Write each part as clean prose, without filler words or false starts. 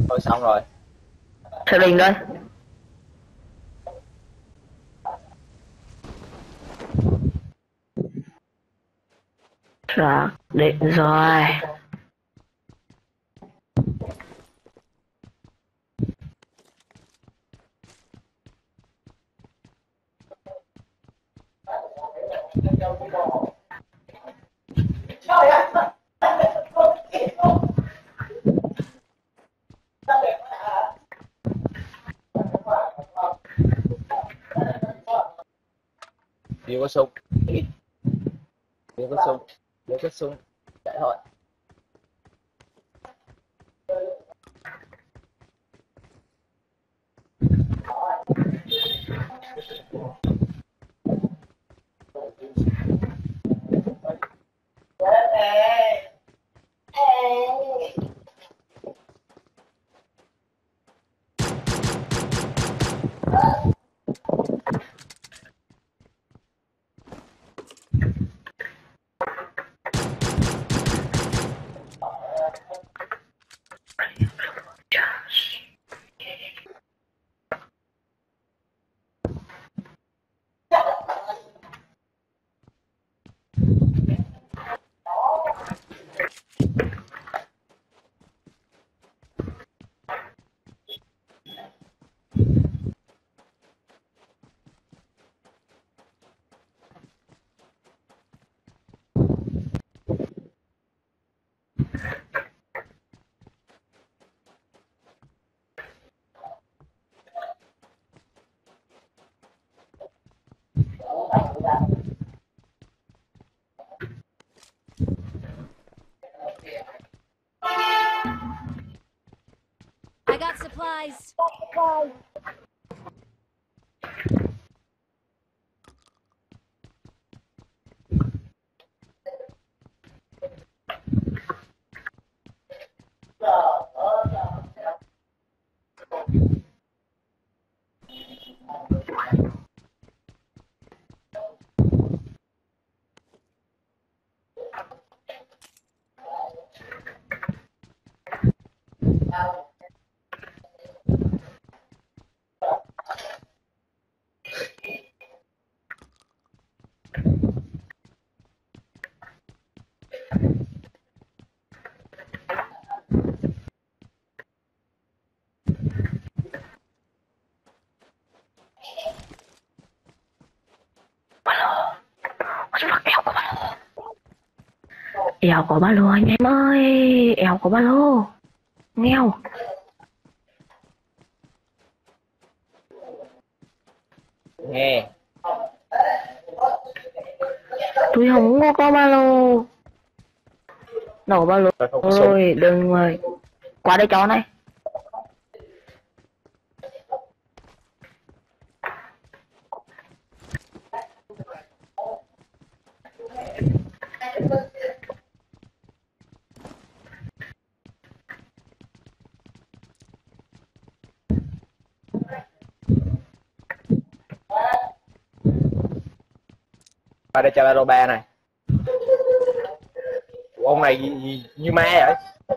Thôi xong rồi. Sở định đây. Xác định rồi. Chưa có súng. Chưa có súng. Chưa có súng. Chạy thôi. I got supplies. Eo có ba lô anh em ơi, eo có ba lô. Nghèo. Nghe. Tôi không có ba lô. Đâu có ba lô. Không có súng. Ôi đừng ơi. Qua đây cho này. Qua đây cho ba lô ba này. Ủa, ông này như ma vậy?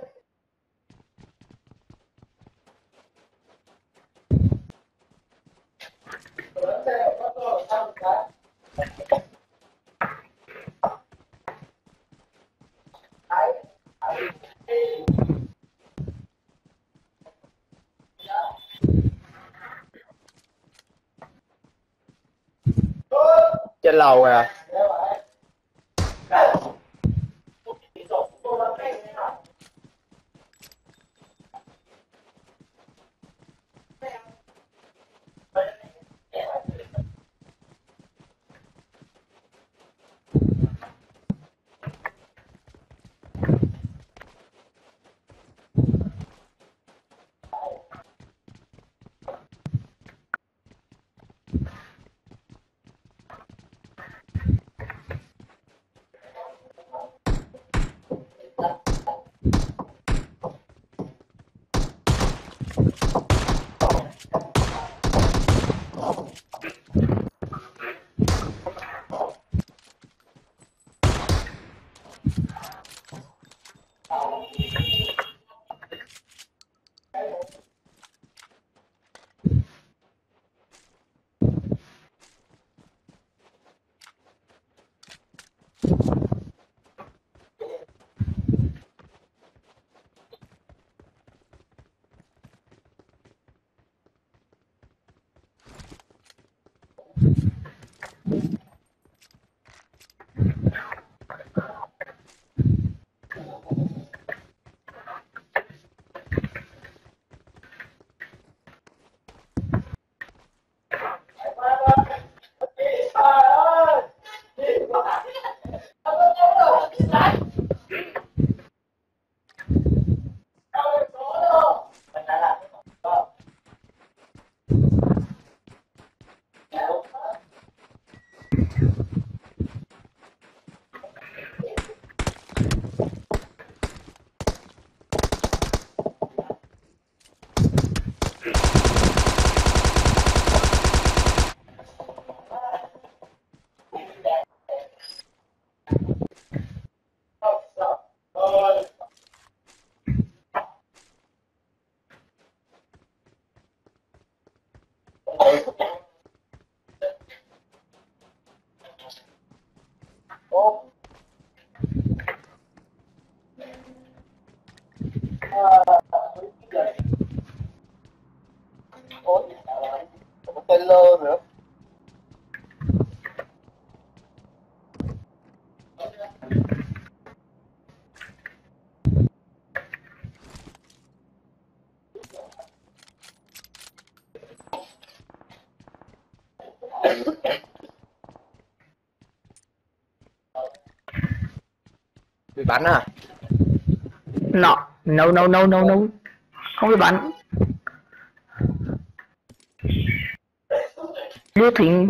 Trên lầu à? Bị bắn à? No, no, no, no, no, no. Không bị bắn. Lưu Thịnh.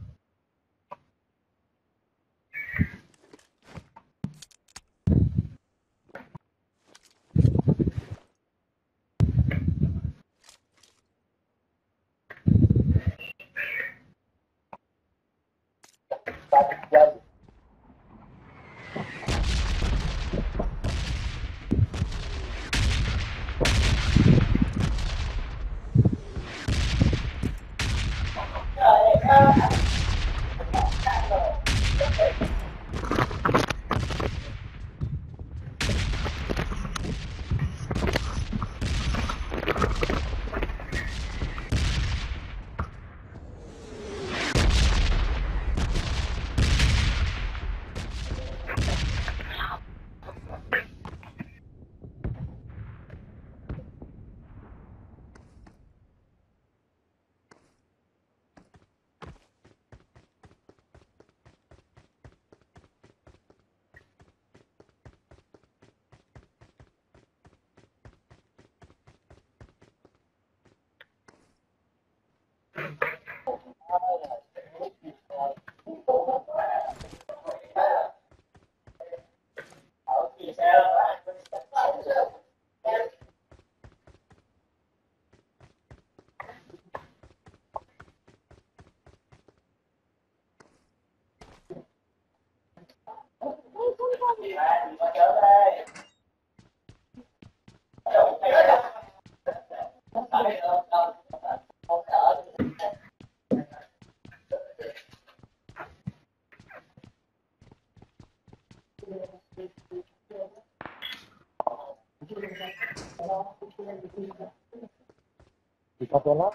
Bị có tên lắm.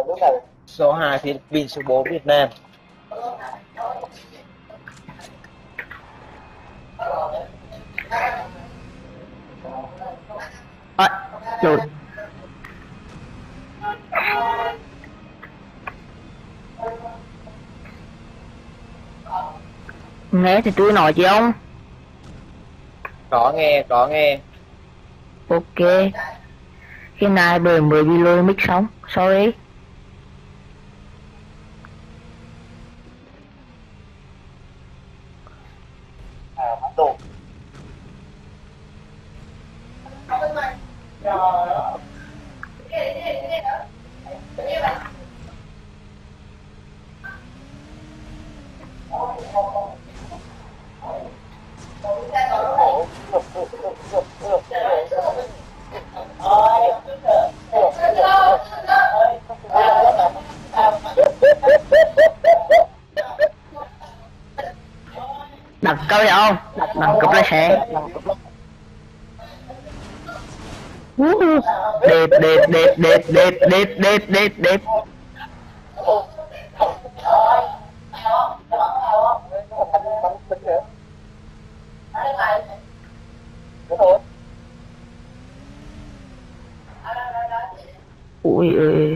Số 2 Philippines, số 4 Việt Nam. Rồi. Nghe thì tôi nói chứ ông. Có nghe, có nghe. Ok. Khi này bởi mới bị lôi mic xong. Sorry. Đẳng cấp đấy không? Đẳng cấp là sẽ đẹp. Ui ơi.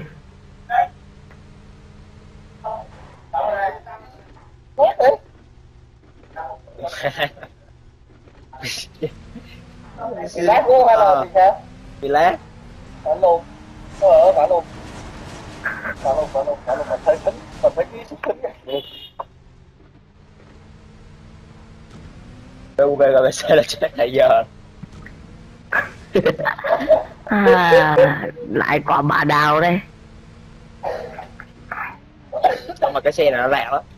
Bị lát luôn hay là gì sao? Bị lát. Phản luôn. Phản luôn. Mình thấy tính, mình thấy cái xúc tính kìa. UVGBC là chết tại giờ. Lại quả bà đào đây. Xong mà cái xe này nó lạc lắm.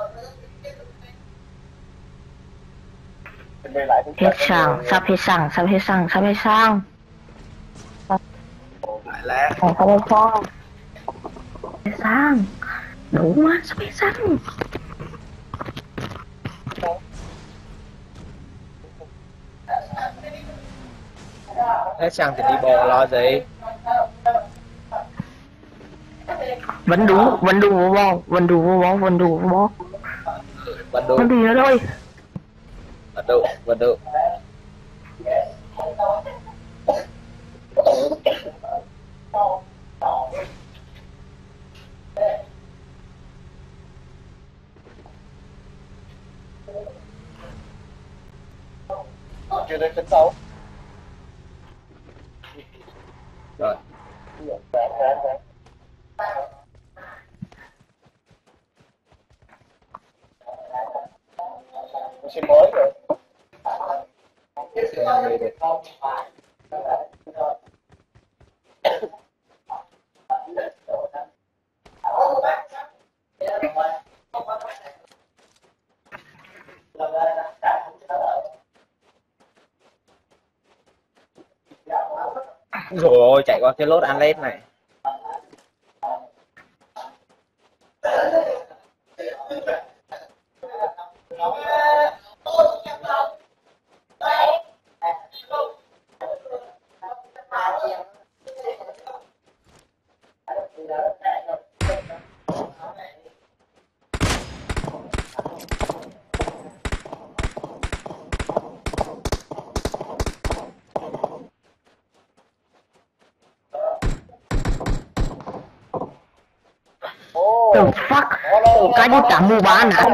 Hết xăng, sắp hết xăng. Lại lạc. Hết xăng. Đủ mà, sắp hết xăng. Hết xăng thì đi bộ lo gì? Vẫn đủ vô bó. Vẫn đủ nữa thôi. Vẫn đủ. Chưa đến tính đâu. Rồi. Xe mới rồi. Rồi ôi, chạy qua cái lốt ăn lết này. The fuck? Cái gì cả mua bán à?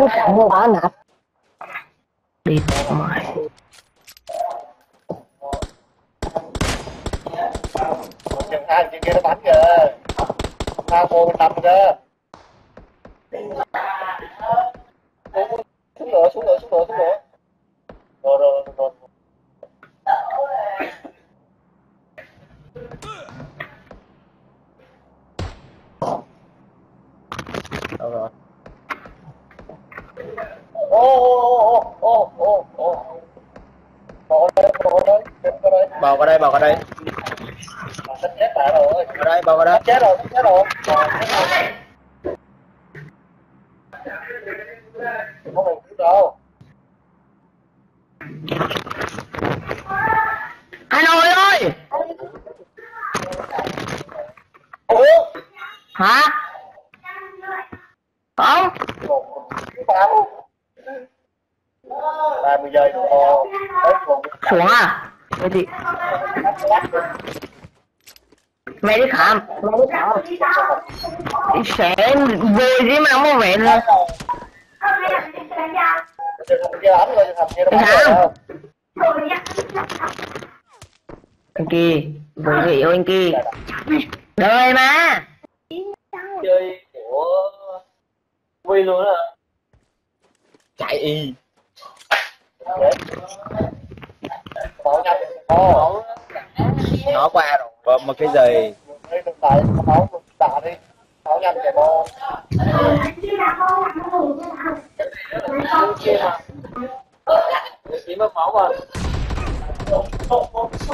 Đi mày. Chừng hai trên kia nó bắn kìa. Tao cô bên tâm kìa. Xuống nữa. Rồi. Đâu rồi? Bò qua đây. Bò qua đây. Chết rồi. Bò qua đây. Chết rồi. Không được cứu đâu. Hà Nội ơi! Hả? Không? 30 giây Xuống à? Thế thì mẹ đi khám. Sẽ vui gì mà không có vẻ nữa. Đi khám. Anh kia, vui gì yêu anh kia. Đời mà. chơi của Huy luôn á. Chạy y. Nó qua rồi. Bơm một cái gì? Chỉ mất máu mà.